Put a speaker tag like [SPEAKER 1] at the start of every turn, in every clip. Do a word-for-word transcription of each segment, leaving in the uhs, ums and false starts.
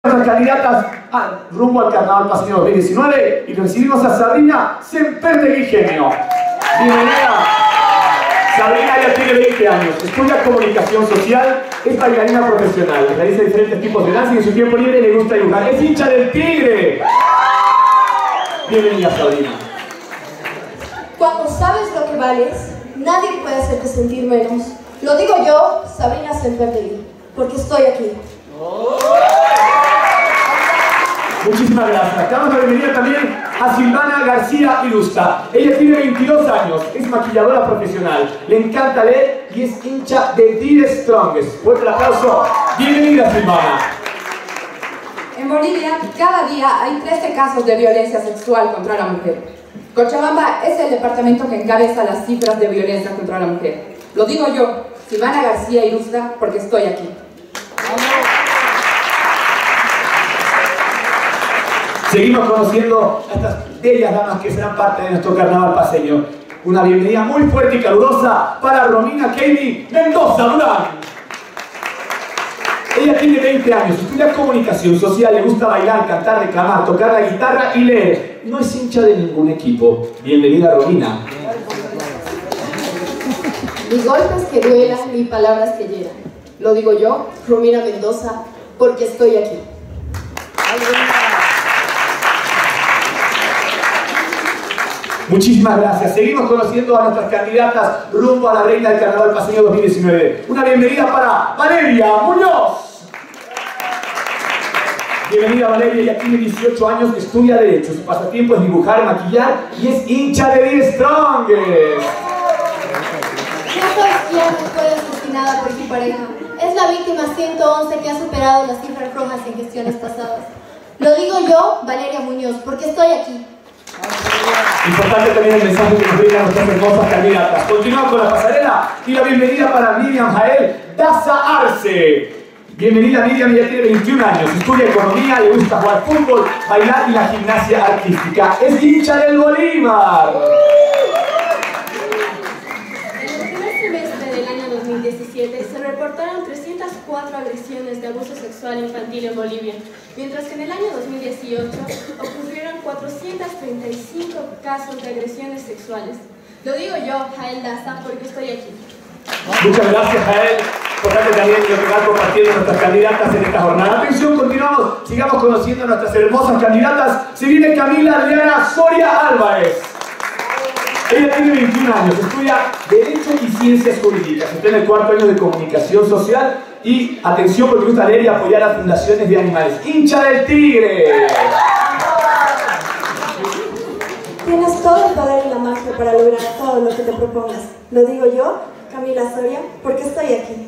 [SPEAKER 1] Nuestras candidatas al rumbo al Carnaval Paceño dos mil diecinueve y recibimos a Sabrina Sempertegui Genio. Bienvenida. Sabrina ya tiene veinte años, estudia comunicación social, es bailarina profesional, realiza diferentes tipos de danza y en su tiempo libre le gusta dibujar. Es hincha del Tigre. Bienvenida, Sabrina.
[SPEAKER 2] Cuando sabes lo que vales, nadie puede hacerte sentir menos. Lo digo yo, Sabrina Sempertegui, porque estoy aquí. Oh.
[SPEAKER 1] Muchísimas gracias. Damos la bienvenida también a Silvana García Ilustra. Ella tiene veintidós años, es maquilladora profesional, le encanta leer y es hincha de The Strongest. Fuerte el aplauso. Bienvenida, Silvana.
[SPEAKER 3] En Bolivia, cada día hay trece casos de violencia sexual contra la mujer. Cochabamba es el departamento que encabeza las cifras de violencia contra la mujer. Lo digo yo, Silvana García Ilustra, porque estoy aquí.
[SPEAKER 1] Seguimos conociendo a estas bellas damas que serán parte de nuestro carnaval paceño. Una bienvenida muy fuerte y calurosa para Romina Katie Mendoza Durán. Ella tiene veinte años, estudia comunicación social, le gusta bailar, cantar, reclamar, tocar la guitarra y leer. No es hincha de ningún equipo. Bienvenida, Romina.
[SPEAKER 2] Ni golpes que duelan, ni palabras que hieran. Lo digo yo, Romina Mendoza, porque estoy aquí.
[SPEAKER 1] Muchísimas gracias. Seguimos conociendo a nuestras candidatas rumbo a la Reina del Carnaval Paceño dos mil diecinueve. Una bienvenida para Valeria Muñoz. Bienvenida, Valeria. Ella tiene dieciocho años, estudia Derecho. Su pasatiempo es dibujar, maquillar y es hincha de The Strongest.
[SPEAKER 2] No soy quien fue asesinada por su pareja. Es la víctima ciento once que ha superado las cifras rojas en gestiones pasadas. Lo digo yo, Valeria Muñoz, porque estoy aquí.
[SPEAKER 1] Importante también el mensaje que nos brindan nuestras hermosas candidatas. Continuamos con la pasarela y la bienvenida para Miriam Jael Daza Arce. Bienvenida, Miriam, ella tiene veintiún años, estudia economía, le gusta jugar fútbol, bailar y la gimnasia artística. Es hincha del Bolívar.
[SPEAKER 4] En el primer semestre del año dos mil diecisiete se reportaron trescientas cuatro agresiones de abuso sexual infantil en Bolivia, mientras que en el año dos mil dieciocho ocurrieron cuatrocientos treinta y cinco casos de agresiones sexuales. Lo digo yo, Jael Daza, porque estoy aquí.
[SPEAKER 1] Muchas gracias, Jael. Importante también lo que van compartiendo nuestras candidatas en esta jornada. Atención, continuamos, sigamos conociendo a nuestras hermosas candidatas. Se viene Camila Adriana Soria Álvarez. Ella tiene veintiún años, estudia Derecho y Ciencias Jurídicas, está en el cuarto año de Comunicación Social y, atención, porque gusta leer y apoyar a fundaciones de animales. ¡Hincha del Tigre!
[SPEAKER 5] Tienes todo el poder y la magia para lograr todo lo que te propongas. Lo digo yo, Camila Soria, porque estoy aquí.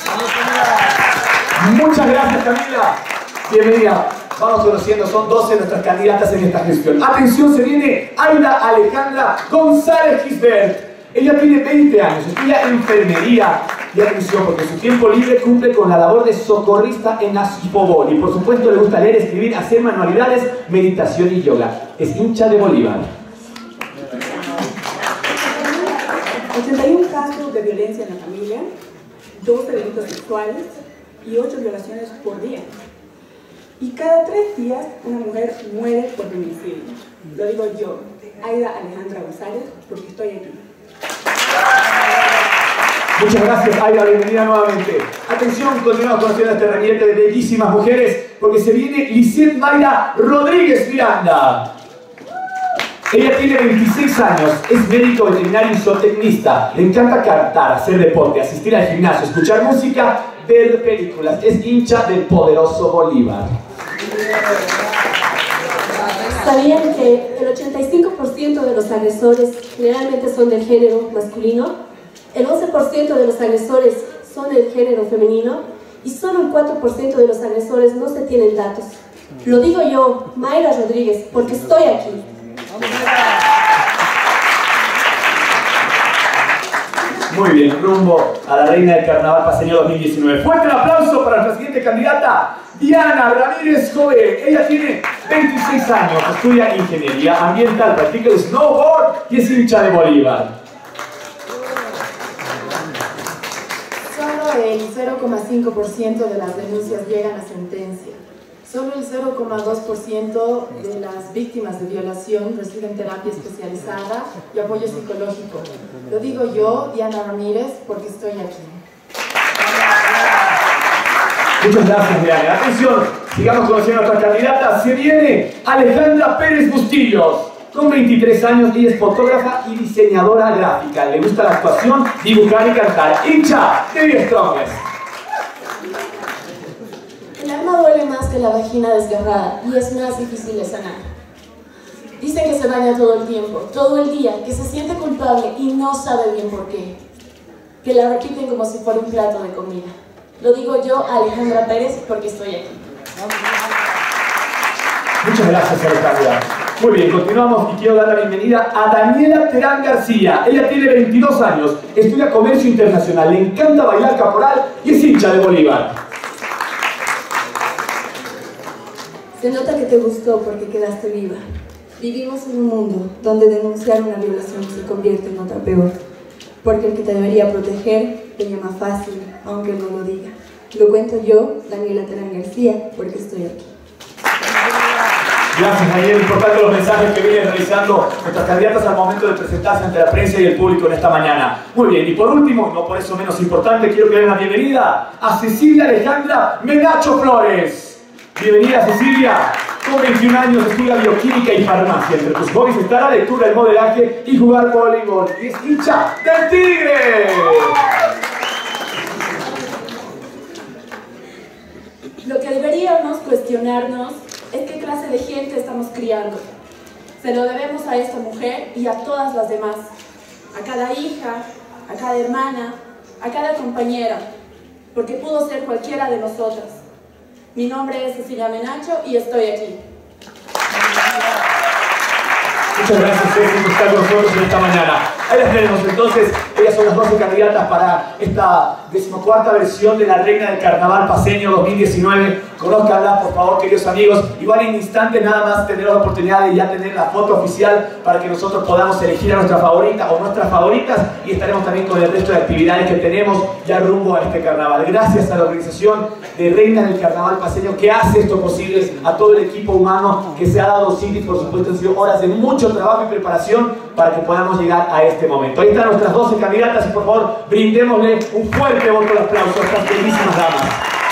[SPEAKER 1] Muchas gracias, Camila. Bienvenida. Vamos conociendo, son doce nuestras candidatas en esta gestión. Atención, se viene Aida Alejandra González Gisbert. Ella tiene veinte años, estudia enfermería. Y atención, porque en su tiempo libre cumple con la labor de socorrista en Asipobol. Y por supuesto le gusta leer, escribir, hacer manualidades, meditación y yoga. Es hincha de Bolívar.
[SPEAKER 6] ochenta y uno casos de violencia en la familia, doce delitos sexuales y ocho violaciones por día. Y cada tres días una mujer muere por feminicidio. Lo digo yo, Aida Alejandra González, porque estoy aquí.
[SPEAKER 1] Muchas gracias, Aida, bienvenida nuevamente. Atención, continuamos conociendo a este ramillete de bellísimas mujeres, porque se viene Lisette Mayra Rodríguez Miranda. Ella tiene veintiséis años, es médico veterinario y zootecnista. Le encanta cantar, hacer deporte, asistir al gimnasio, escuchar música, ver películas. Es hincha del poderoso Bolívar.
[SPEAKER 5] ¿Sabían que el ochenta y cinco por ciento de los agresores generalmente son del género masculino? El once por ciento de los agresores son del género femenino y solo el cuatro por ciento de los agresores no se tienen datos. Lo digo yo, Mayra Rodríguez, porque estoy aquí.
[SPEAKER 1] Muy bien, rumbo a la Reina del Carnaval Paceño dos mil diecinueve. Fuerte el aplauso para nuestra siguiente candidata, Diana Ramírez Jové. Ella tiene veintiséis años, estudia Ingeniería Ambiental, practica el snowboard y es hincha de Bolívar.
[SPEAKER 3] Solo el cero coma cinco por ciento de las denuncias llegan a sentencia.
[SPEAKER 5] Solo el cero coma dos por ciento de las víctimas de violación reciben terapia especializada y apoyo psicológico. Lo digo yo, Diana Ramírez, porque estoy aquí.
[SPEAKER 1] Muchas gracias, Diana. Atención, sigamos conociendo a nuestra candidata. Se viene Alejandra Pérez Bustillos. Con veintitrés años, ella es fotógrafa y diseñadora gráfica. Le gusta la actuación, dibujar y cantar. Hincha de The Strongest.
[SPEAKER 5] El alma duele más que la vagina desgarrada y es más difícil de sanar. Dicen que se baña todo el tiempo, todo el día, que se siente culpable y no sabe bien por qué. Que la repiten como si fuera un plato de comida. Lo digo yo, Alejandra Pérez, porque estoy aquí.
[SPEAKER 1] Muchas gracias, Alejandra. Muy bien, continuamos y quiero dar la bienvenida a Daniela Terán García. Ella tiene veintidós años, estudia comercio internacional, le encanta bailar caporal y es hincha de Bolívar.
[SPEAKER 5] Se nota que te gustó porque quedaste viva. Vivimos en un mundo donde denunciar una violación se convierte en otra peor. Porque el que te debería proteger te llama fácil, aunque no lo diga. Lo cuento yo, Daniela Terán García, porque estoy aquí.
[SPEAKER 1] Gracias, Daniel. Importante los mensajes que vienen realizando nuestras candidatas al momento de presentarse ante la prensa y el público en esta mañana. Muy bien, y por último, no por eso menos importante, quiero que den la bienvenida a Cecilia Alejandra Menacho Flores. Bienvenida, Cecilia. Con veintiún años estudia bioquímica y farmacia. Entre tus hobbies está la lectura, el modelaje y jugar voleibol. Y es hincha del Tigre.
[SPEAKER 5] Lo que deberíamos cuestionarnos es qué clase de gente estamos criando. Se lo debemos a esta mujer y a todas las demás. A cada hija, a cada hermana, a cada compañera. Porque pudo ser cualquiera de nosotras. Mi nombre es Cecilia Menacho y estoy aquí.
[SPEAKER 1] Muchas gracias, Ceci, por estar con nosotros en esta mañana. Ahí las tenemos entonces. Ellas son las doce candidatas para esta decimocuarta versión de la Reina del Carnaval Paceño dos mil diecinueve. Conózcanla, por favor, queridos amigos. Y van en instantes nada más tener la oportunidad de ya tener la foto oficial para que nosotros podamos elegir a nuestra favorita o nuestras favoritas y estaremos también con el resto de actividades que tenemos ya rumbo a este carnaval. Gracias a la organización de Reina del Carnaval Paceño que hace esto posible, a todo el equipo humano que se ha dado cita y por supuesto han sido horas de mucho trabajo y preparación para que podamos llegar a este momento. Ahí están nuestras doce candidatas y por favor brindémosle un fuerte voto de aplauso a estas bellísimas damas.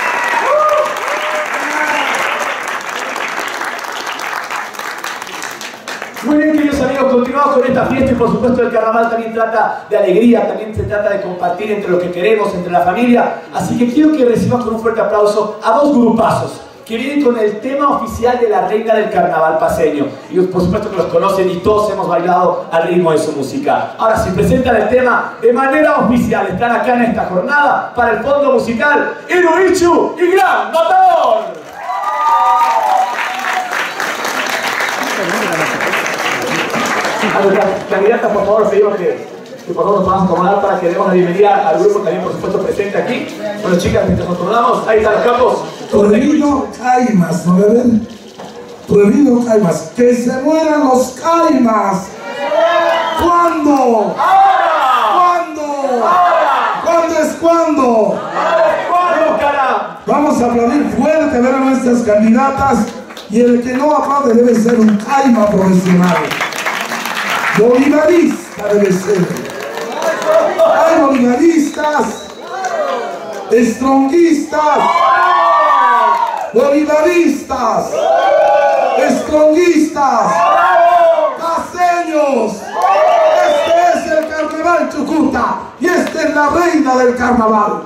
[SPEAKER 1] Muy bien, queridos amigos, continuamos con esta fiesta y por supuesto el carnaval también trata de alegría, también se trata de compartir entre lo que queremos, entre la familia. Así que quiero que recibamos con un fuerte aplauso a dos grupazos que vienen con el tema oficial de la Reina del Carnaval Paceño. Y por supuesto que los conocen y todos hemos bailado al ritmo de su música. Ahora sí, presentan el tema de manera oficial. Están acá en esta jornada para el fondo musical Iruichu y Gran Matador. A los candidatas, por favor, pedimos que, que por favor nos podamos acomodar para que demos la bienvenida al grupo también, por supuesto, presente aquí. Bueno, chicas, mientras nos acomodamos, ahí están los campos.
[SPEAKER 7] Prohibido Caimas, ¿no ven? Prohibido Caimas. ¡Que se mueran los Caimas! ¿Cuándo?
[SPEAKER 1] ¡Ahora!
[SPEAKER 7] ¿Cuándo?
[SPEAKER 1] ¡Ahora!
[SPEAKER 7] ¿Cuándo es cuándo?
[SPEAKER 1] ¡Ahora es cuándo, cara!
[SPEAKER 7] Vamos a aplaudir fuerte, ver a nuestras candidatas. Y el que no aplaude debe ser un Caima profesional. Bolivarista debe ser. Hay bolivaristas, estronguistas, bolivaristas, estronguistas, paceños. Este es el carnaval Chucuta y esta es la reina del carnaval.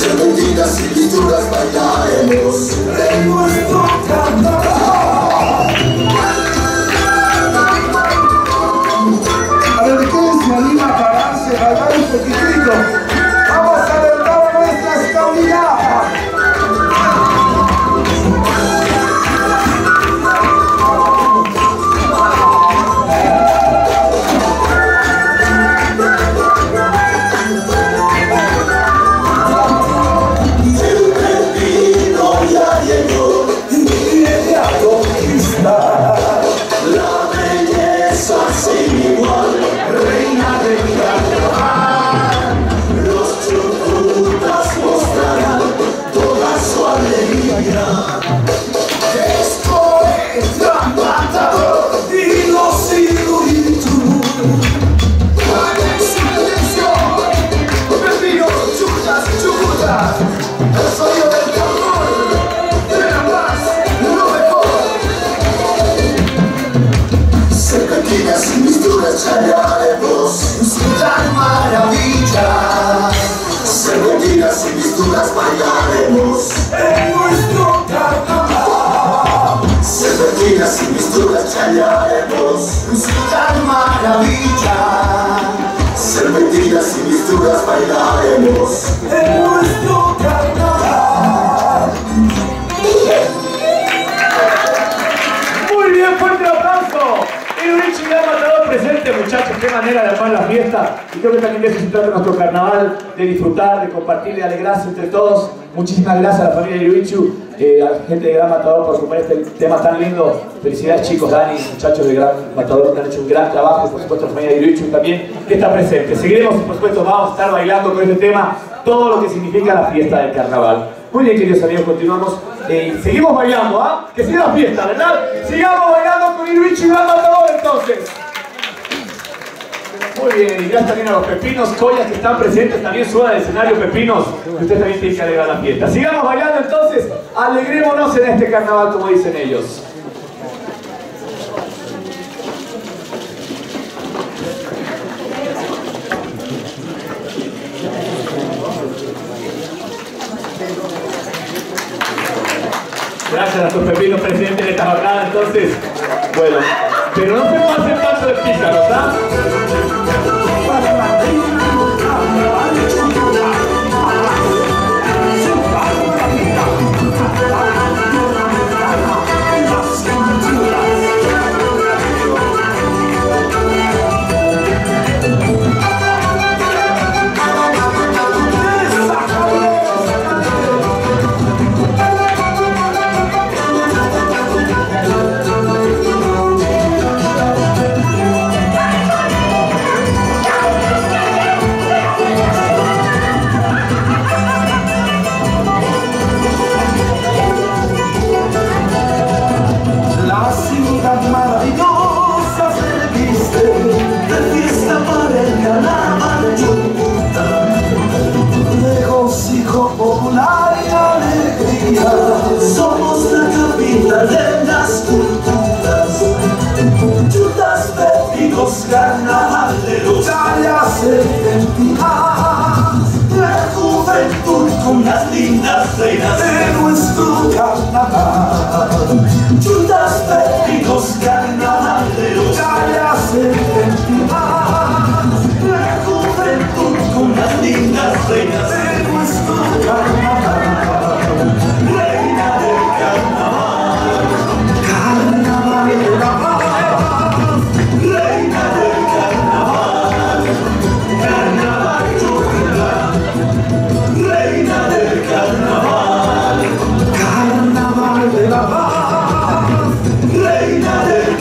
[SPEAKER 8] serpentinas y pinturas bailaremos en nuestro carnaval.
[SPEAKER 7] A ver, ¿quién se anima a pararse, a bailar un poquitito? Vamos a alentar a nuestras candidatas.
[SPEAKER 8] Bailaremos en gran maravilla. Serpentinas y misturas bailaremos en nuestro carnaval. Serpentinas y misturas bailaremos en gran maravilla. Serpentinas y misturas bailaremos en nuestro carnaval.
[SPEAKER 1] Muy bien, fuerte el aplauso. Y Richie Gran Matador presente, muchachos, qué manera de armar la fiesta. Y creo que también de eso se trata nuestro carnaval, de disfrutar, de compartir, de alegrarse entre todos. Muchísimas gracias a la familia de Iruichu, eh, a la gente de Gran Matador por suponer este tema tan lindo. Felicidades, chicos, Dani, muchachos de Gran Matador que han hecho un gran trabajo. Y por supuesto, la familia de Iruichu también, que está presente. Seguiremos, por supuesto, vamos a estar bailando con este tema todo lo que significa la fiesta del carnaval. Muy bien, queridos amigos, continuamos. Eh, seguimos bailando, ¿ah? ¿eh? Que siga la fiesta, ¿verdad? Sigamos bailando con Iruichu y Gran Matador, entonces. Muy bien, y gracias también a los pepinos, collas que están presentes, también suban al escenario pepinos, que ustedes también tienen que alegrar la fiesta. Sigamos bailando entonces, alegrémonos en este carnaval, como dicen ellos. Gracias a nuestros pepinos presentes en esta jornada, entonces, bueno, pero no se pasen tanto de pícaros, ¿ah?
[SPEAKER 8] Popular y alegría, somos la capital de las culturas. Chutas, pepinos, carnavaleros, callas serpentinas, la juventud con las lindas reinas de nuestro carnaval. Chutas, pepinos, carnavaleros, callas serpentinas, la juventud con las lindas reinas de nuestro carnaval. Reina del carnaval, carnaval de la paz. Reina del carnaval, carnaval chula. Reina del carnaval, carnaval de la paz. Reina del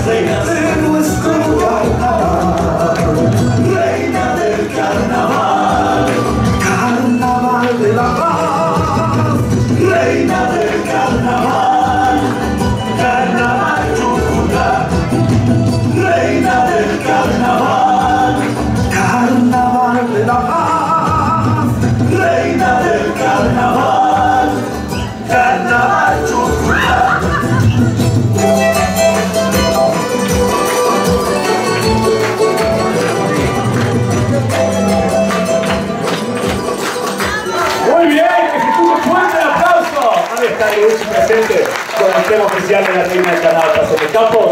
[SPEAKER 8] reina de nuestro carnaval, reina del carnaval, carnaval de la paz, reina del carnaval, carnaval Cúcuta, reina del carnaval, carnaval de la paz, reina del carnaval, carnaval Cúcuta.
[SPEAKER 1] Muy bien, que se tuvo un fuerte aplauso. Ahí está Luis presente con el tema oficial de la reina del carnaval. Paseo de Campos.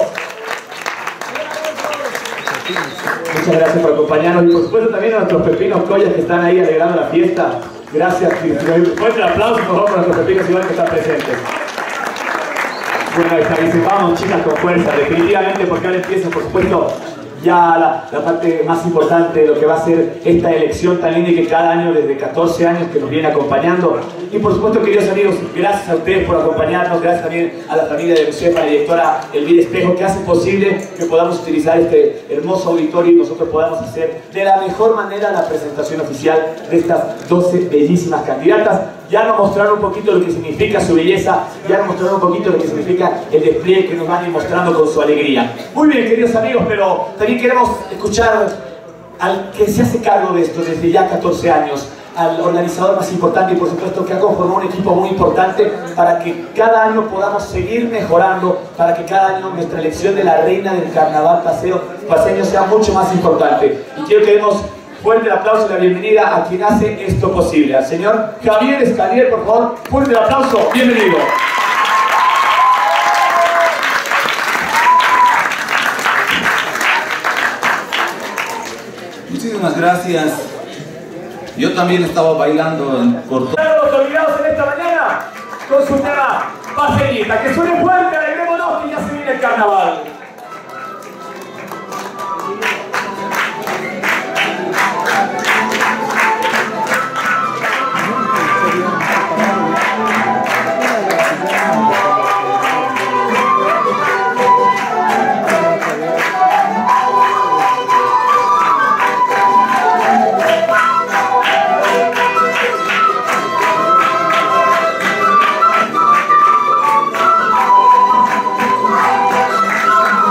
[SPEAKER 1] Muchas gracias por acompañarnos y por supuesto también a nuestros pepinos collas que están ahí alegrando la fiesta. Gracias, un fuerte aplauso por favor para nuestros pepinos igual que están presentes. Bueno, está bien, vamos chicas con fuerza, definitivamente, porque ahora empieza por supuesto ya la, la parte más importante de lo que va a ser esta elección tan linda y que cada año desde catorce años que nos viene acompañando. Y por supuesto, queridos amigos, gracias a ustedes por acompañarnos, gracias también a la familia de Josefa, la directora Elvira Espejo, que hace posible que podamos utilizar este hermoso auditorio y nosotros podamos hacer de la mejor manera la presentación oficial de estas doce bellísimas candidatas. Ya nos mostraron un poquito lo que significa su belleza, ya nos mostraron un poquito lo que significa el despliegue que nos van a ir mostrando con su alegría. Muy bien, queridos amigos, pero también queremos escuchar al que se hace cargo de esto desde ya catorce años, al organizador más importante y por supuesto que ha conformado un equipo muy importante para que cada año podamos seguir mejorando, para que cada año nuestra elección de la reina del carnaval paseo, paseño sea mucho más importante. Y quiero que demos fuerte el aplauso y la bienvenida a quien hace esto posible, al señor Javier Escalier, por favor, fuerte el aplauso, bienvenido.
[SPEAKER 9] Muchísimas gracias. Yo también estaba bailando en Corto.
[SPEAKER 1] Los olvidados en esta mañana con su tema Paseñita, que suene fuerte, alegrémonos que ya se viene el carnaval.
[SPEAKER 8] Thank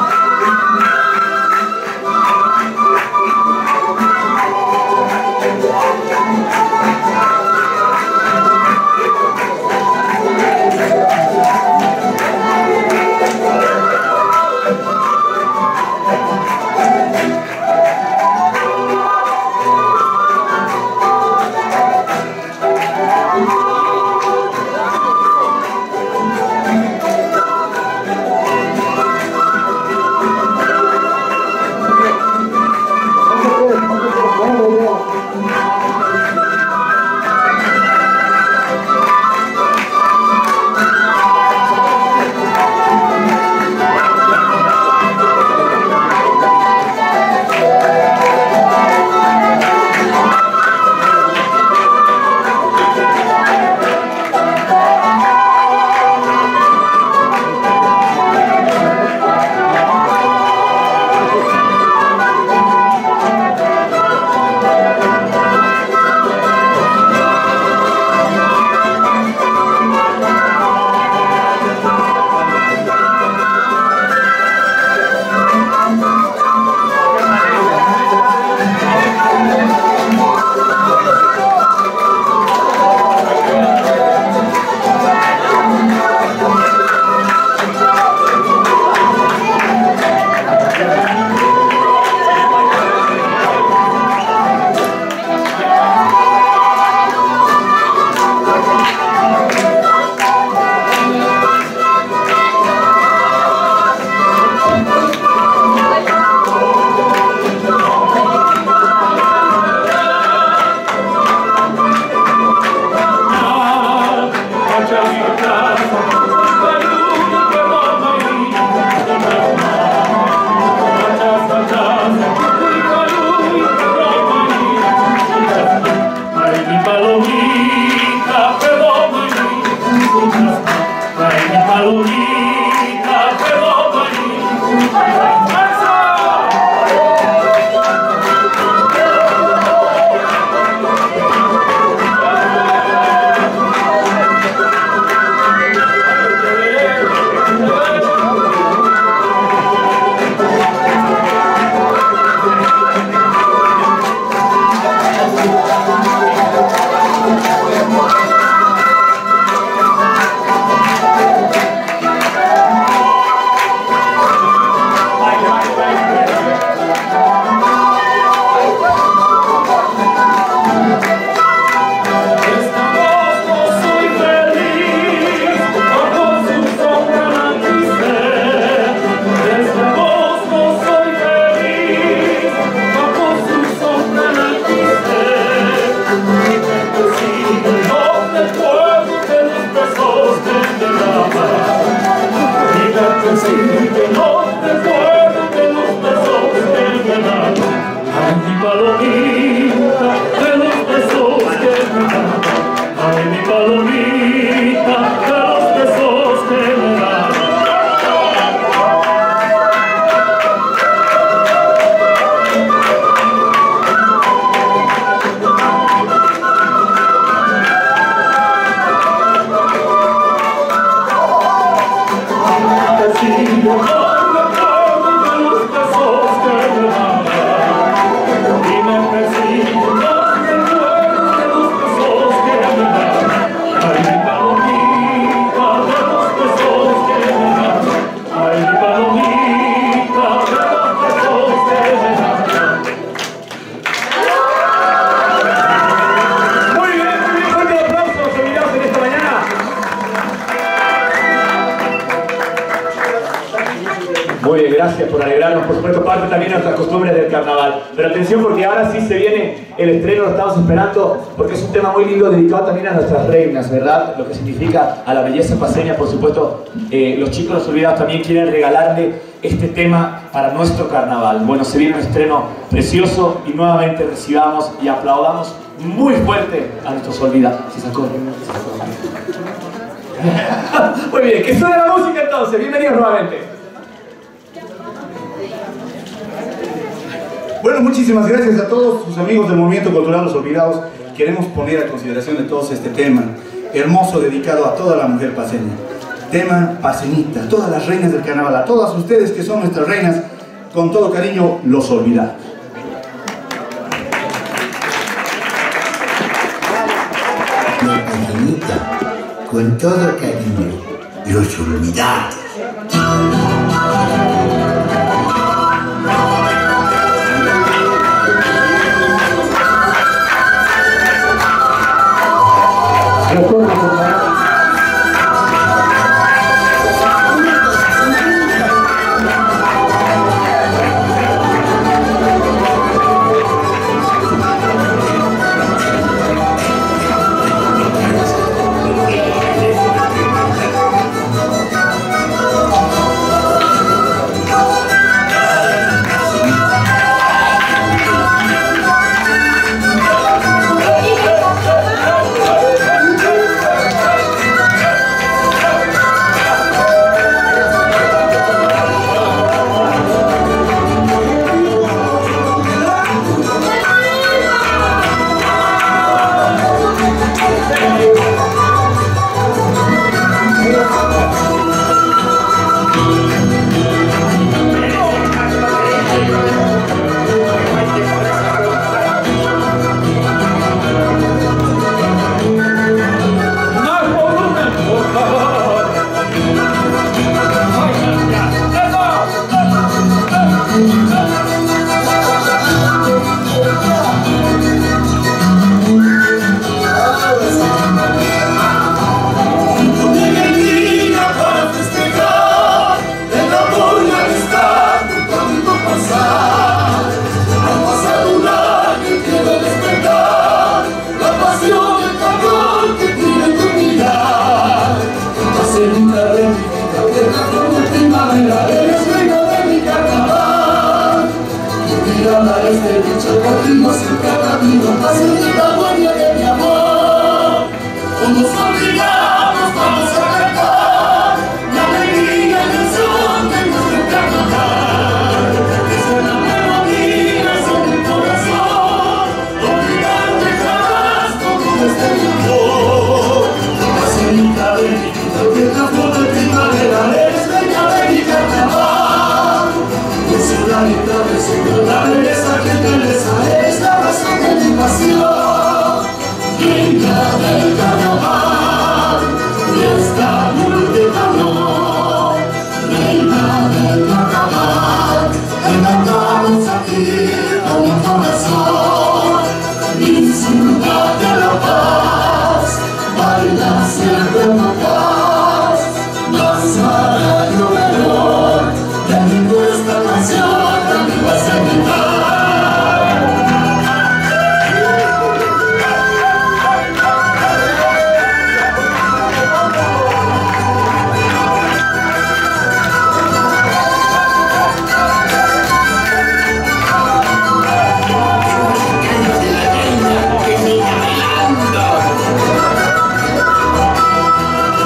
[SPEAKER 1] gracias por alegrarnos, por supuesto, parte también de nuestras costumbres del carnaval. Pero atención, porque ahora sí se viene el estreno, lo estamos esperando, porque es un tema muy lindo dedicado también a nuestras reinas, ¿verdad? Lo que significa a la belleza paceña, por supuesto, eh, los chicos los olvidados también quieren regalarle este tema para nuestro carnaval. Bueno, se viene un estreno precioso y nuevamente recibamos y aplaudamos muy fuerte a nuestros olvidados. ¿Se sacó? ¿Se sacó? Muy bien, que suene la música entonces. Bienvenidos nuevamente.
[SPEAKER 10] Bueno, muchísimas gracias a todos sus amigos del Movimiento Cultural Los Olvidados. Queremos poner a consideración de todos este tema hermoso dedicado a toda la mujer paceña. Tema paceñita, todas las reinas del carnaval, a todas ustedes que son nuestras reinas, con todo cariño, Los Olvidados.
[SPEAKER 11] Paceñita, con todo cariño, Los Olvidados.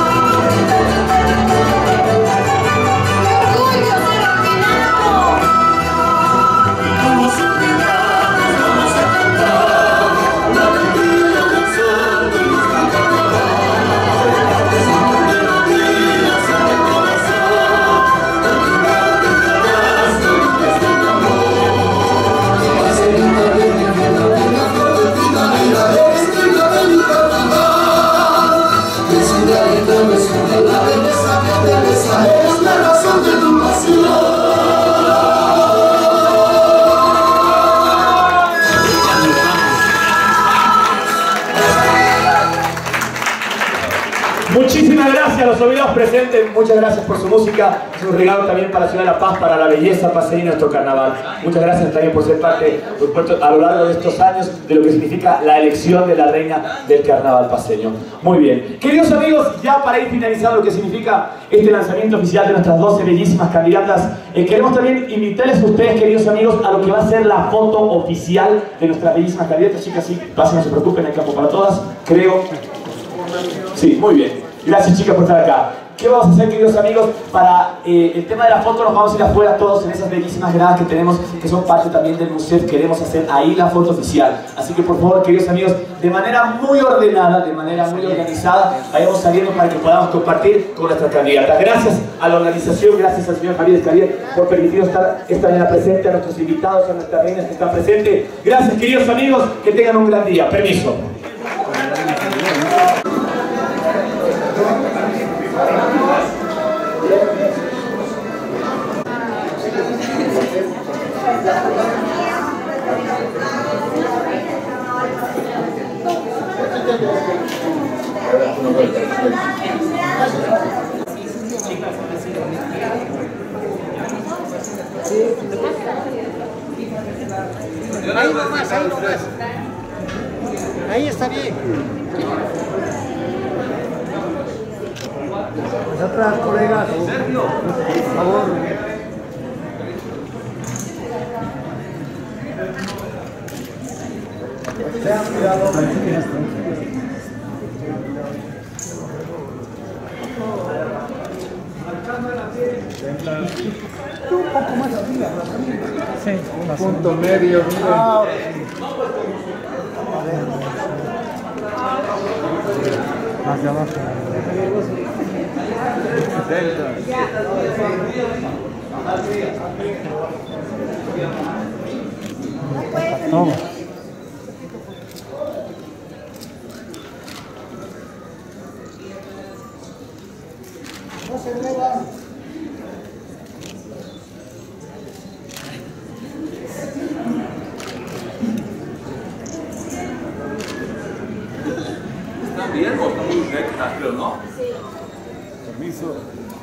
[SPEAKER 8] ¡Orgullo ser olvidado!
[SPEAKER 1] olvidados presentes, muchas gracias por su música. Es un regalo también para la ciudad de La Paz, para la belleza paseña de nuestro carnaval. Muchas gracias también por ser parte, por supuesto, a lo largo de estos años, de lo que significa la elección de la reina del carnaval paseño. Muy bien. Queridos amigos, ya para ir finalizando lo que significa este lanzamiento oficial de nuestras doce bellísimas candidatas, eh, queremos también invitarles a ustedes, queridos amigos, a lo que va a ser la foto oficial de nuestras bellísimas candidatas. Chicas, sí, pasen, no se preocupen, hay campo para todas, creo. Sí, muy bien. Gracias, chicas, por estar acá. ¿Qué vamos a hacer, queridos amigos? Para eh, el tema de la foto nos vamos a ir afuera todos en esas bellísimas gradas que tenemos, que son parte también del museo. Queremos hacer ahí la foto oficial. Así que, por favor, queridos amigos, de manera muy ordenada, de manera muy organizada, vayamos saliendo para que podamos compartir con nuestras candidatas. Gracias a la organización, gracias al señor Javier Escarier por permitirnos estar esta mañana presente, a nuestros invitados, a nuestras reinas que están presentes. Gracias, queridos amigos, que tengan un gran día. Permiso.
[SPEAKER 12] Ahí nomás, ahí nomás. Ahí está bien. Atrás, colegas. Sergio, por favor. Sean cuidado. Un poco más arriba. Sí, punto medio. Ah, hacia abajo. Toma. No se mueva.
[SPEAKER 9] ¿Están bien o están muy rectas, creo, no? Sí. Permiso.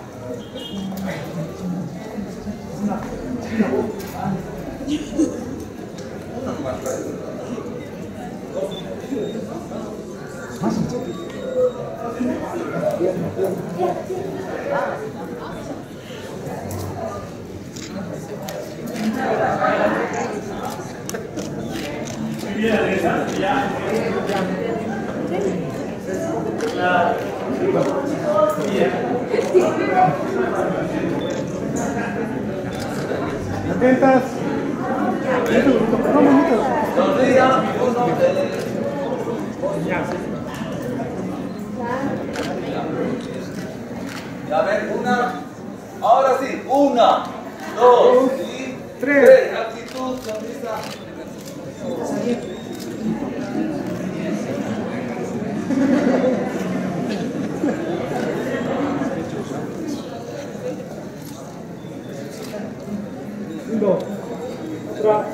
[SPEAKER 12] Atentas.
[SPEAKER 9] A ver, una. Ahora sí, una, dos y tres. tres. Actitud, sonrisa.
[SPEAKER 12] Uno, otra.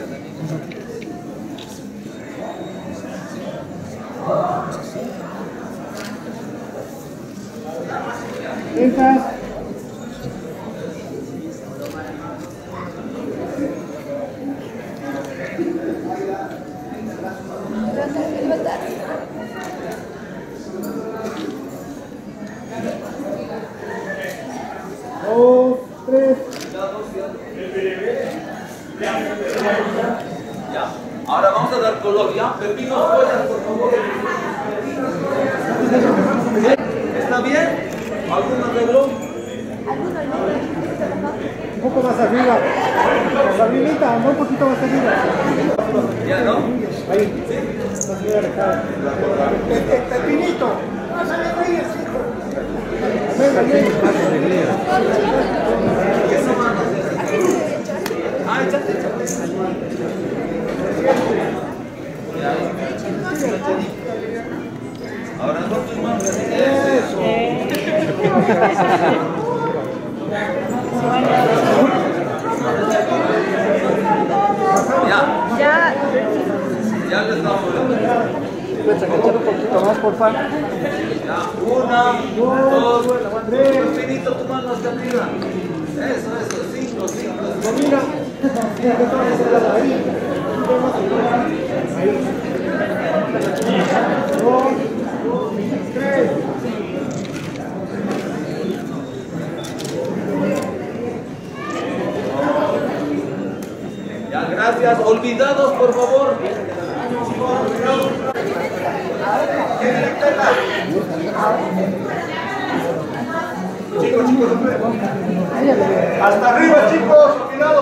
[SPEAKER 12] Lentas. Dos, tres.
[SPEAKER 9] Ya. Ahora vamos a dar color, ¿ya? Pepino, follas, por favor. ¿Está bien? ¿Algún arreglo?
[SPEAKER 12] Un poco más arriba. Más arribita, un poquito más arriba.
[SPEAKER 9] ¿Ya, no?
[SPEAKER 12] Ahí. Sí. Más bien alejado. Pepinito. Más alegría, hijo.
[SPEAKER 9] Eso, mano. Ah, échate, échate. Ahora con tus manos. Eso. Ya. Ya. Ya le estamos.
[SPEAKER 12] Puedes agachar un poquito poquito más, por favor.
[SPEAKER 9] Una, dos, tres. Pinito, tu mano hasta arriba. Eso, eso, cinco, cinco.
[SPEAKER 12] Domina. Dos, tres.
[SPEAKER 9] Ya, gracias. Olvidados, por favor.
[SPEAKER 10] Chicos, chicos, hasta arriba, chicos, olvidados.